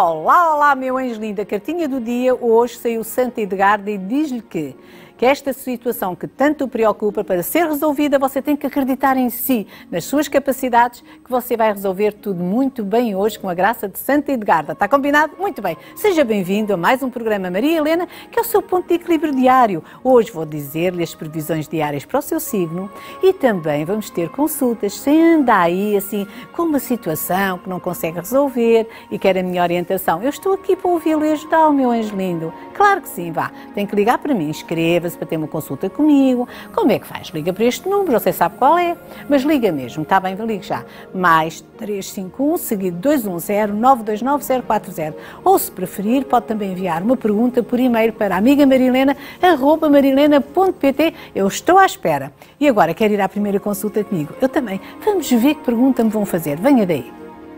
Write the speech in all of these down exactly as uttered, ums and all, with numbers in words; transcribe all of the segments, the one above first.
Olá, olá, meu anjo lindo. A cartinha do dia hoje saiu Santa Edgarda e diz-lhe que, que esta situação que tanto o preocupa, para ser resolvida, você tem que acreditar em si, nas suas capacidades, que você vai resolver tudo muito bem hoje com a graça de Santa Edgarda. Está combinado? Muito bem. Seja bem-vindo a mais um programa Maria Helena, que é o seu ponto de equilíbrio diário. Hoje vou dizer-lhe as previsões diárias para o seu signo e também vamos ter consultas. Se anda aí assim com uma situação que não consegue resolver e quer a minha orientação, eu estou aqui para ouvi-lo e ajudá-lo, meu anjo lindo. Claro que sim, vá. Tem que ligar para mim, inscreva-se para ter uma consulta comigo. Como é que faz? Liga para este número, você sabe qual é, mas liga mesmo, está bem? Ligue já. Mais três cinco um, seguido dois um zero, nove dois nove, zero quatro zero. Ou, se preferir, pode também enviar uma pergunta por e-mail para amiga marilena arroba marilena ponto pt. Eu estou à espera. E agora, quer ir à primeira consulta comigo? Eu também. Vamos ver que pergunta me vão fazer. Venha daí.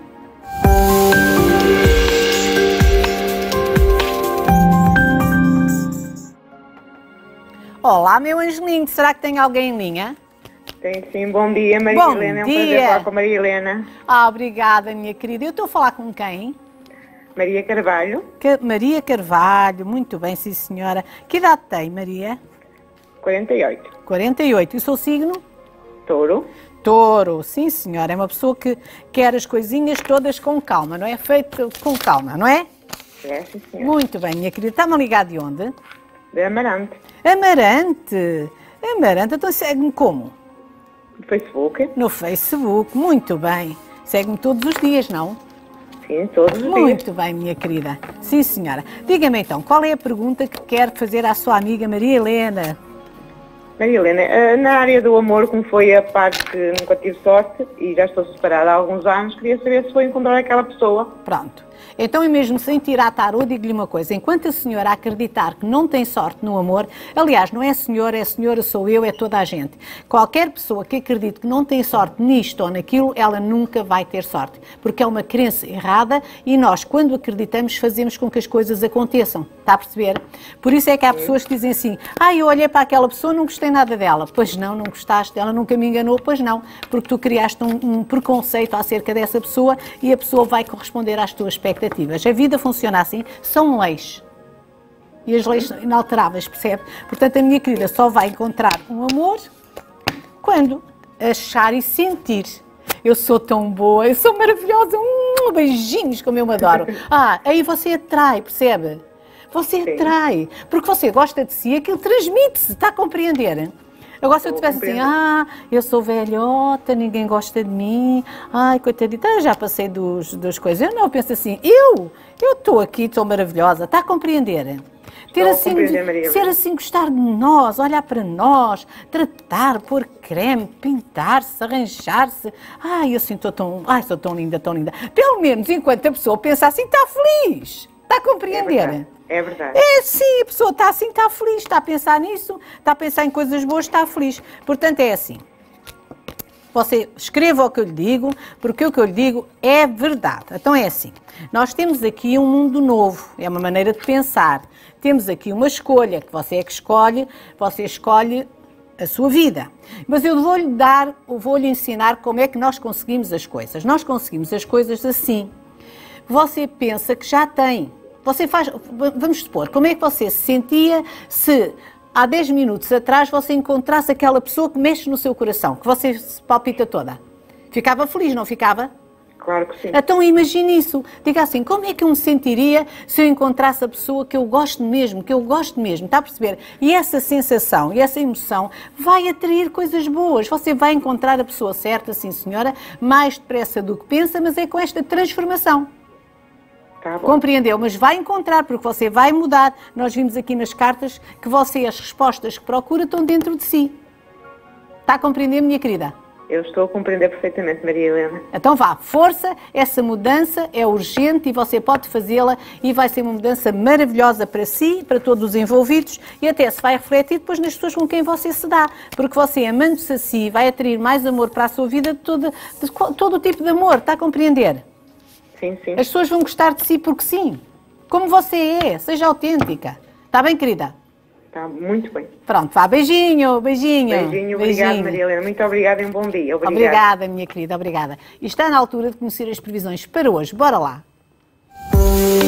Olá, meu anjo lindo. Será que tem alguém em linha? Tem sim. Bom dia, Maria Bom Helena. É um dia. prazer falar com a Maria Helena. Ah, obrigada, minha querida. Eu estou a falar com quem? Maria Carvalho. Que- Maria Carvalho. Muito bem, sim, senhora. Que idade tem, Maria? quarenta e oito. quarenta e oito. E o seu signo? Touro. Touro. Sim, senhora. É uma pessoa que quer as coisinhas todas com calma, não é? Feito com calma, não é? É, sim, senhora. Muito bem, minha querida. Está-me a ligar de onde? De Amarante. Amarante. Amarante. Então segue-me como? Do Facebook. No Facebook. Muito bem. Segue-me todos os dias, não? Sim, todos os dias. Muito bem, minha querida. Sim, senhora. Diga-me então, qual é a pergunta que quer fazer à sua amiga Maria Helena? Maria Helena, eh, na área do amor, como foi a parte que nunca tive sorte e já estou separada há alguns anos, queria saber se foi encontrar aquela pessoa. Pronto. Então, e mesmo sem tirar tarô, digo-lhe uma coisa. Enquanto a senhora acreditar que não tem sorte no amor, aliás, não é a senhora, é a senhora, sou eu, é toda a gente. Qualquer pessoa que acredite que não tem sorte nisto ou naquilo, ela nunca vai ter sorte. Porque é uma crença errada e nós, quando acreditamos, fazemos com que as coisas aconteçam. Está a perceber? Por isso é que há pessoas que dizem assim, ah, eu olhei para aquela pessoa, não gostei nada dela. Pois não, não gostaste, ela nunca me enganou. Pois não, porque tu criaste um, um preconceito acerca dessa pessoa e a pessoa vai corresponder às tuas expectativas. A vida funciona assim, são leis. E as leis são inalteráveis, percebe? Portanto, a minha querida só vai encontrar um amor quando achar e sentir. Eu sou tão boa, eu sou maravilhosa, hum, beijinhos, como eu me adoro. Ah, aí você atrai, percebe? Você Sim. atrai, porque você gosta de si, aquilo transmite-se, está a compreender? Agora, se eu Estou a tivesse assim, compreender. ah, eu sou velhota, ninguém gosta de mim, ai, coitadita, eu já passei dos, das coisas. Eu não, eu penso assim, eu, eu estou aqui, estou maravilhosa, está a compreender? Ter Estou a assim, compreender, Maria ser Helena. assim, gostar de nós, olhar para nós, tratar, pôr creme, pintar-se, arranjar-se. Ai, eu assim estou tão, ai, sou tão linda, tão linda. Pelo menos enquanto a pessoa pensa assim, está feliz, está a É compreender? verdade. É verdade. É sim, a pessoa está assim, está feliz, está a pensar nisso, está a pensar em coisas boas, está feliz. Portanto, é assim. Você escreva o que eu lhe digo, porque o que eu lhe digo é verdade. Então é assim, nós temos aqui um mundo novo, é uma maneira de pensar. Temos aqui uma escolha, que você é que escolhe, você escolhe a sua vida. Mas eu vou-lhe dar, vou-lhe ensinar como é que nós conseguimos as coisas. Nós conseguimos as coisas assim. Você pensa que já tem. Você faz, vamos supor, como é que você se sentia se há dez minutos atrás você encontrasse aquela pessoa que mexe no seu coração, que você se palpita toda? Ficava feliz, não ficava? Claro que sim. Então imagine isso. Diga assim, como é que eu me sentiria se eu encontrasse a pessoa que eu gosto mesmo, que eu gosto mesmo, está a perceber? E essa sensação e essa emoção vai atrair coisas boas. Você vai encontrar a pessoa certa, sim senhora, mais depressa do que pensa, mas é com esta transformação. Tá bom. Compreendeu? Mas vai encontrar, porque você vai mudar. Nós vimos aqui nas cartas que você, as respostas que procura estão dentro de si. Está a compreender, minha querida? Eu estou a compreender perfeitamente, Maria Helena. Então vá, força, essa mudança é urgente e você pode fazê-la e vai ser uma mudança maravilhosa para si, para todos os envolvidos e até se vai refletir depois nas pessoas com quem você se dá, porque você, amando-se a si, vai atrair mais amor para a sua vida de todo, de todo o tipo de amor, está a compreender? Sim, sim. As pessoas vão gostar de si porque sim, como você é, seja autêntica. Está bem, querida? Está muito bem. Pronto, vá, beijinho, beijinho. Beijinho, obrigada, Maria Helena. Muito obrigada e um bom dia. Obrigada. Obrigada, minha querida, obrigada. E está na altura de conhecer as previsões para hoje. Bora lá.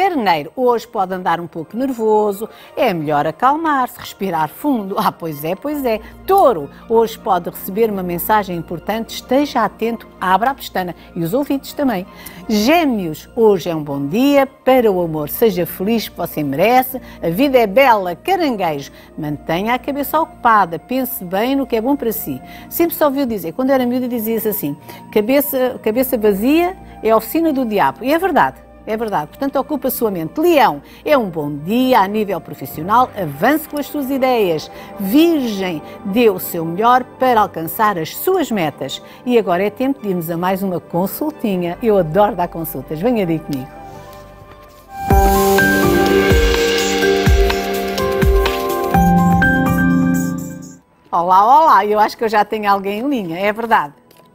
Carneiro, hoje pode andar um pouco nervoso, é melhor acalmar-se, respirar fundo. Ah, pois é, pois é. Touro, hoje pode receber uma mensagem importante, esteja atento, abra a pestana e os ouvidos também. Gêmeos, hoje é um bom dia para o amor, seja feliz que você merece, a vida é bela. Caranguejo, mantenha a cabeça ocupada, pense bem no que é bom para si. Sempre só ouviu dizer, quando era miúda dizia-se assim, cabeça, cabeça vazia é a oficina do diabo, e é verdade. É verdade, portanto ocupa a sua mente. Leão, é um bom dia a nível profissional, avance com as suas ideias. Virgem, dê o seu melhor para alcançar as suas metas. E agora é tempo de irmos a mais uma consultinha. Eu adoro dar consultas, venha aí comigo. Olá, olá, eu acho que eu já tenho alguém em linha, é verdade.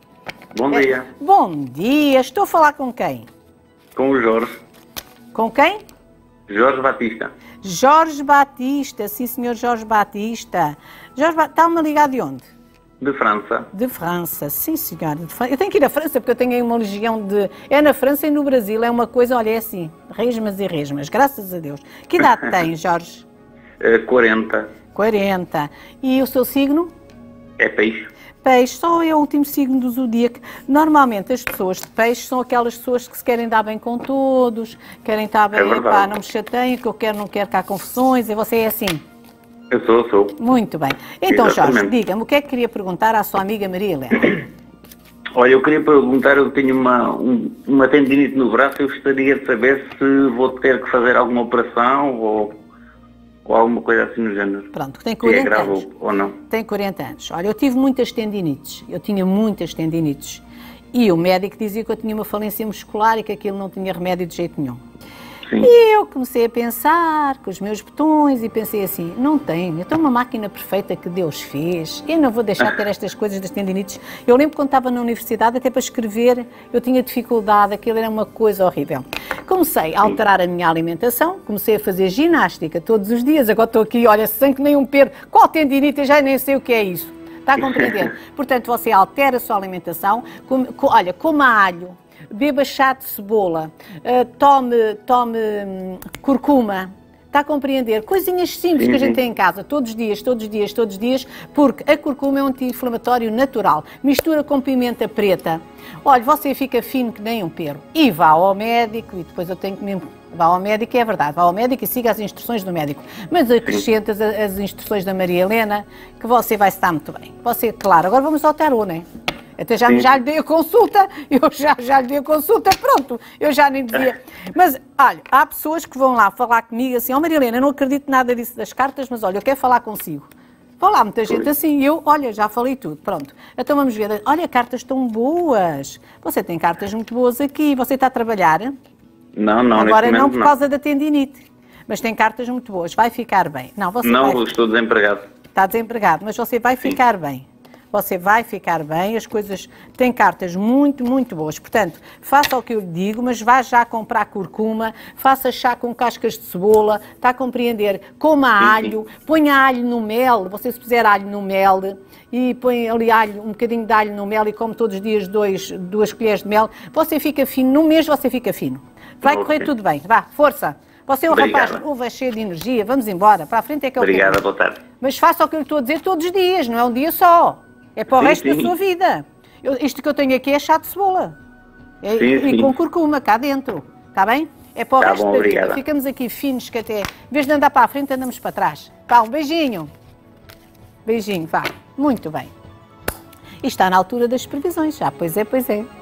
Bom dia. É... Bom dia, estou a falar com quem? Com o Jorge. Com quem? Jorge Batista. Jorge Batista, sim senhor Jorge Batista. Jorge Batista, está-me a ligar de onde? De França. De França, sim senhor. De França. Eu tenho que ir à França porque eu tenho aí uma legião de... É na França e no Brasil, é uma coisa, olha, é assim, resmas e resmas, graças a Deus. Que idade tem, Jorge? quarenta. quarenta. E o seu signo? É peixe. Peixe, só é o último signo do zodíaco. Normalmente as pessoas de peixe são aquelas pessoas que se querem dar bem com todos, querem estar bem, é pá, não me chateiem, que eu quero, não quero cá confusões, e você é assim? Eu sou, sou. Muito bem. Então, Exatamente. Jorge, diga-me, o que é que queria perguntar à sua amiga Maria Helena? Olha, eu queria perguntar, eu tenho uma, um, uma tendinite no braço, eu gostaria de saber se vou ter que fazer alguma operação ou... ou alguma coisa assim no género. Pronto, tem quarenta é grave anos. Ou não. Tem quarenta anos. Olha, eu tive muitas tendinites, eu tinha muitas tendinites. E o médico dizia que eu tinha uma falência muscular e que aquilo não tinha remédio de jeito nenhum. Sim. E eu comecei a pensar com os meus botões e pensei assim, não tenho, eu tenho uma máquina perfeita que Deus fez, eu não vou deixar de ter estas coisas das tendinites. Eu lembro quando estava na universidade, até para escrever, eu tinha dificuldade, aquilo era uma coisa horrível. Comecei a alterar a minha alimentação, comecei a fazer ginástica todos os dias, agora estou aqui, olha, sem que nem um Pedro, qual tendinite, eu já nem sei o que é isso. Está a compreender? Portanto, você altera a sua alimentação, come, co, olha, coma alho, beba chá de cebola, uh, tome, tome hum, curcuma, está a compreender? Coisinhas simples sim, que a gente sim. tem em casa, todos os dias, todos os dias, todos os dias, porque a curcuma é um anti-inflamatório natural. Mistura com pimenta preta. Olha, você fica fino que nem um perro. E vá ao médico, e depois eu tenho que me... Vá ao médico, é verdade, vá ao médico e siga as instruções do médico. Mas acrescenta as, as instruções da Maria Helena, que você vai estar muito bem. Você, claro, agora vamos ao tarô, não é? Até já, já lhe dei a consulta, eu já, já lhe dei a consulta, pronto, eu já nem devia. Mas, olha, há pessoas que vão lá falar comigo assim, ó oh, Maria Helena, eu não acredito nada disso das cartas, mas olha, eu quero falar consigo. Vão lá muita gente assim, eu, olha, já falei tudo, pronto. Então vamos ver, olha, cartas tão boas, você tem cartas muito boas aqui, você está a trabalhar? Não, não, agora neste não por não. causa da tendinite, mas tem cartas muito boas, vai ficar bem. Não, você não vai... estou desempregado. Está desempregado, mas você vai ficar Sim. bem. Você vai ficar bem, as coisas têm cartas muito, muito boas. Portanto, faça o que eu lhe digo, mas vá já comprar curcuma, faça chá com cascas de cebola, está a compreender? Coma alho, ponha alho no mel, você se puser alho no mel e põe ali alho, um bocadinho de alho no mel e come todos os dias dois, duas colheres de mel, você fica fino, no mês você fica fino. Vai okay. correr tudo bem, vá, força. Você é um Obrigada. rapaz novo, é cheio de energia, vamos embora, para a frente é que é o Obrigada, tempo. boa tarde. Mas faça o que eu lhe estou a dizer todos os dias, não é um dia só. É para o sim, resto sim. da sua vida. Eu, isto que eu tenho aqui é chá de cebola. É, sim, e sim. com curcuma cá dentro. Está bem? É para o tá resto bom, da obrigada. vida. Ficamos aqui finos que até... Em vez de andar para a frente, andamos para trás. Pá, um beijinho. Beijinho, vá. Muito bem. E está na altura das previsões já. Pois é, pois é.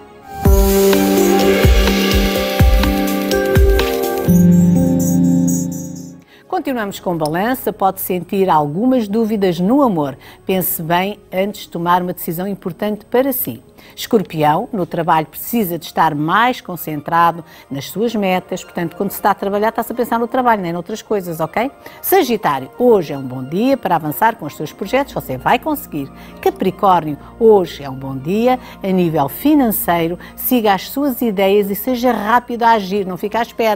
Continuamos com balança, pode sentir algumas dúvidas no amor. Pense bem antes de tomar uma decisão importante para si. Escorpião, no trabalho precisa de estar mais concentrado nas suas metas, portanto, quando se está a trabalhar, está-se a pensar no trabalho, nem noutras coisas, ok? Sagitário, hoje é um bom dia para avançar com os seus projetos, você vai conseguir. Capricórnio, hoje é um bom dia a nível financeiro, siga as suas ideias e seja rápido a agir, não fique à espera.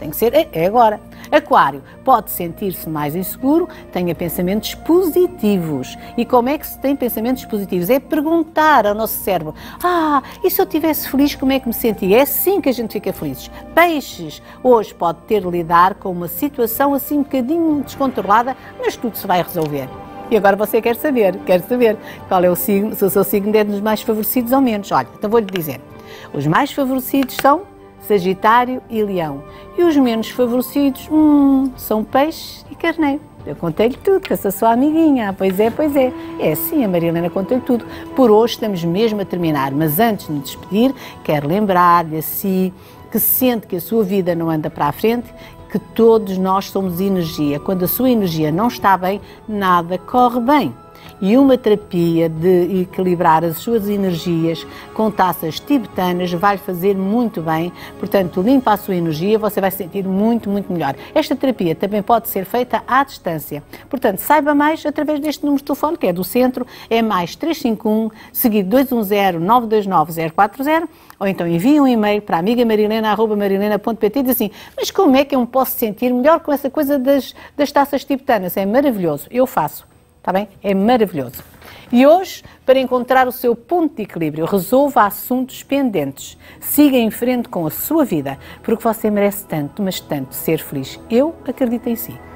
tem que ser, é, é agora. Aquário, pode sentir-se mais inseguro, tenha pensamentos positivos. E como é que se tem pensamentos positivos? É perguntar ao nosso cérebro, ah, e se eu estivesse feliz, como é que me sentia? É assim que a gente fica feliz. Peixes, hoje pode ter de lidar com uma situação assim um bocadinho descontrolada, mas tudo se vai resolver. E agora você quer saber, quer saber qual é o signo, se o seu signo é dos mais favorecidos ou menos. Olha, então vou-lhe dizer, os mais favorecidos são Sagitário e Leão. E os menos favorecidos, hum, são Peixe e Carneiro. Eu contei-lhe tudo, que eu sou sua amiguinha. Pois é, pois é. É sim, a Maria Helena contou-lhe tudo. Por hoje estamos mesmo a terminar, mas antes de me despedir, quero lembrar-lhe a si que sente que a sua vida não anda para a frente, que todos nós somos energia. Quando a sua energia não está bem, nada corre bem. E uma terapia de equilibrar as suas energias com taças tibetanas vai fazer muito bem. Portanto, limpa a sua energia, você vai se sentir muito, muito melhor. Esta terapia também pode ser feita à distância. Portanto, saiba mais através deste número de telefone, que é do centro, é mais três cinco um, seguido dois um zero, nove dois nove, zero quatro zero, ou então envie um e-mail para amiga marilena arroba marilena ponto pt e diz assim, mas como é que eu me posso sentir melhor com essa coisa das, das taças tibetanas? É maravilhoso, eu faço. Está bem? É maravilhoso. E hoje, para encontrar o seu ponto de equilíbrio, resolva assuntos pendentes. Siga em frente com a sua vida, porque você merece tanto, mas tanto, ser feliz. Eu acredito em si.